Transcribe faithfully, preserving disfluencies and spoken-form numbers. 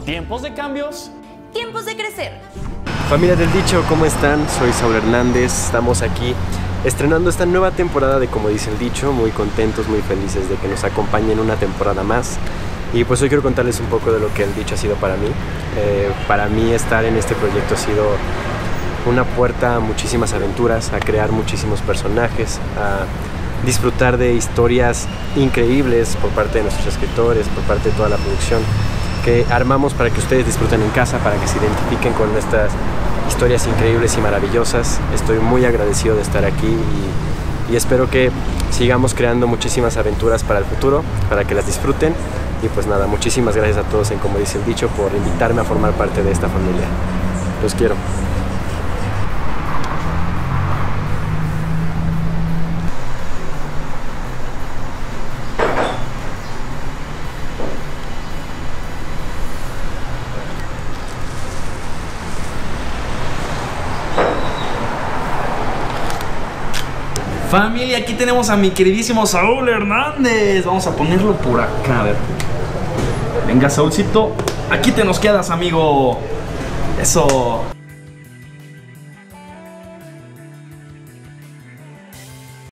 Tiempos de cambios, tiempos de crecer. Familia del Dicho, ¿cómo están? Soy Saúl Hernández, estamos aquí estrenando esta nueva temporada de Como Dice el Dicho, muy contentos, muy felices de que nos acompañen una temporada más. Y pues hoy quiero contarles un poco de lo que el Dicho ha sido para mí. Eh, para mí estar en este proyecto ha sido una puerta a muchísimas aventuras, a crear muchísimos personajes, a disfrutar de historias increíbles por parte de nuestros escritores, por parte de toda la producción que armamos para que ustedes disfruten en casa, para que se identifiquen con estas historias increíbles y maravillosas. Estoy muy agradecido de estar aquí y, y espero que sigamos creando muchísimas aventuras para el futuro, para que las disfruten. Y pues nada, muchísimas gracias a todos en Como Dice el Dicho por invitarme a formar parte de esta familia. Los quiero. familia, aquí tenemos a mi queridísimo Saúl Hernández. Vamos a ponerlo por acá, a ver. Venga, Saúlcito, aquí te nos quedas, amigo. Eso.